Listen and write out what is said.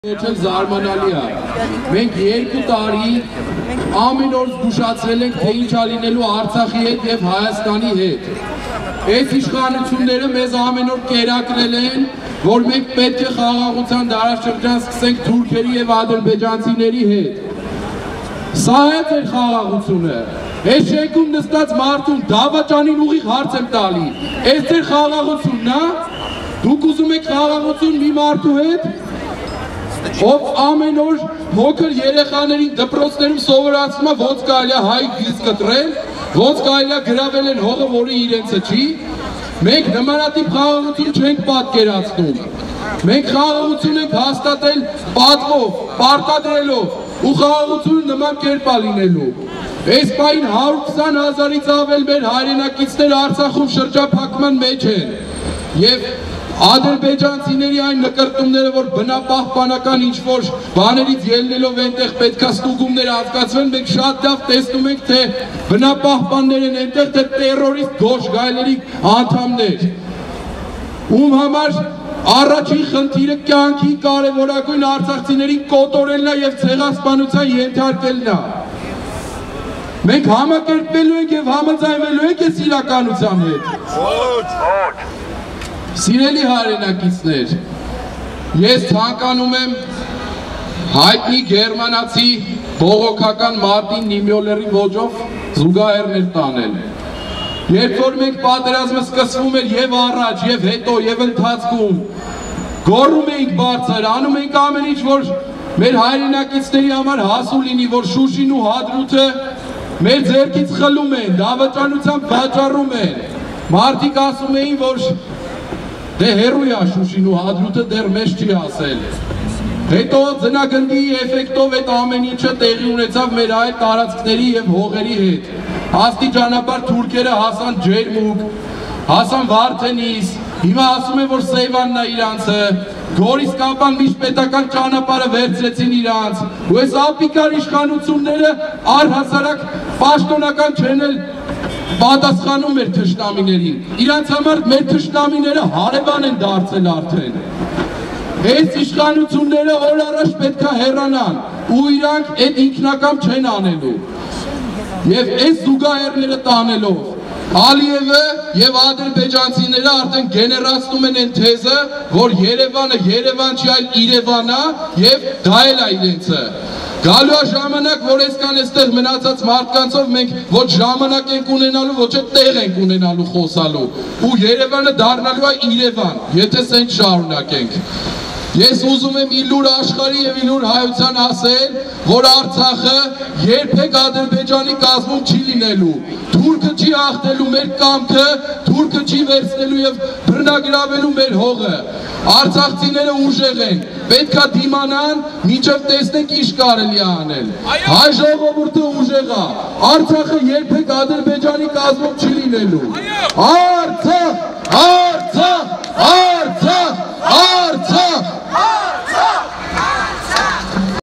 Ոչել զարմանալի է։ Մենք 2 տարի ամեն օր զգուշացրել ենք, թե ինչ ա լինելու Արցախի հետ եւ Հայաստանի հետ։ Այս իշխանությունները մեզ ամեն օր կերակրել են, որ մենք պետք է խաղաղության դարաշրջան սկսենք թուրքերի եւ ադրբեջանցիների հետ։ Սա է ձեր խաղաղությունը։ Այս շենքում նստած մարդուն դավաճանին ուղիղ հարց եմ տալի։ Այս ձեր խաղաղությունն է։ Դուք ուզում եք խաղաղություն մի մարդու հետ, ով ամեն օր մոքր երեխաներին դպրոցներում սովորացնում է ոնց կարելի է հայ գիծ կտրել, ոնց կարելի է գրավել են հողը, որը իրենցը չի։ Մենք նմանատիպ խաղաղություն չենք պատկերացնում։ Մենք խաղաղություն ենք հաստատել պատվով, պարտադրելով, ու խաղաղությունը նման կերպ է լինելու։ Այս պահին 120,000-ից ավել մեր հայրենակիցներ Արցախում շրջափակման մեջ են։ Եվ ադրբեջանցիների այն նկրտումները, որ բնապահպանական ինչ-որ բաներից ելնելով այնտեղ պետքա ստուգումներ անցկացվեն, մենք շատ լավ տեսնում ենք, թե բնապահպաններ են այնտեղ, թե տերորիստ գորշ գայլերի անդամներ, ում համար առաջին խնդիրը կյանքի կարևորագույն արցախցիների կոտորելն է եւ ցեղասպանության ենթարկելն է։ Մենք համակերպվելու ենք եւ համաձայնվելու ենք այս իրականության հետ։ Սիրելի հայրենակիցներ, ես ցանկանում եմ հայտնի գերմանացի բողոքական Մարտին Նիմյոլերի ոճով զուգահեռներ տանել։ Երբ որ մենք պատերազմը սկսվում էր եւ առաջ, եւ հետո, եւ ընթացքում, գոռում էինք բարձր, անում էինք ամեն ինչ, որ մեր հայրենակիցների համար հասու լինի, որ Շուշին ու Հադրութը մեր ձեռքից խլում են, դավաճանությամբ վաճառում են։ Մարդիկ ասում էին, որ դե հերույ է Շուշին ու Հադրութը դեռ մեզ չի ասել։ Հետո ձնագնդի էֆեկտով այդ ամեն ինչը տեղի ունեցավ մեր այլ տարածքների եւ հողերի հետ։ Աստիճանաբար թուրքերը հասան Ջերմուկ, հասան Վարդենիս, հիմա ասում են, որ Սեյվանն է իրանցը, Գորիսկապան միջպետական ճանապարհը վերցրեցին իրանց, ու այս ապիկար իշխանությունները առհասարակ պաշտոնական չեն էլ պատասխանում մեր թշնամիներին, իրանց համար մեր թշնամիները հարևան են դարձել արդեն։ Այս իշխանությունները օր առաջ պետք է հեռանան, ու իրանք այդ ինքնակամ չեն անելու։ Եվ այս զուգահեռները տանելով, Ալիևը եւ ադրբեջանցիները արդեն գեներացնում են այն թեզը, որ Երևանը Երևան չի, այլ Իրևան է եւ դա էլ է իրենցը։ Գալու է ժամանակ, որ այսքան այստեղ մնացած մարդկանցով մենք ոչ ժամանակ ենք ունենալու, ոչ էլ տեղ ենք ունենալու խոսալու, ու Երևանը դառնալու է Իրևան, եթե սենց շարունակենք։ Ես ուզում եմ իլուր աշխարհի եւ իլուր հայության ասել, որ Արցախը երբեք Ադրբեջանի կազմում չի լինելու։ Թուրքը չի ախտելու մեր կամքը, թուրքը չի վերցնելու եւ բռնագրավելու մեր հողը։ Արցախցիները ուժեղ են, պետքա դիմանան, մինչև տեսնենք ինչ կարելի է անել։ Հայ ժողովուրդը ուժեղ է, Արցախը երբեք Ադրբեջանի կազմում չի լինելու։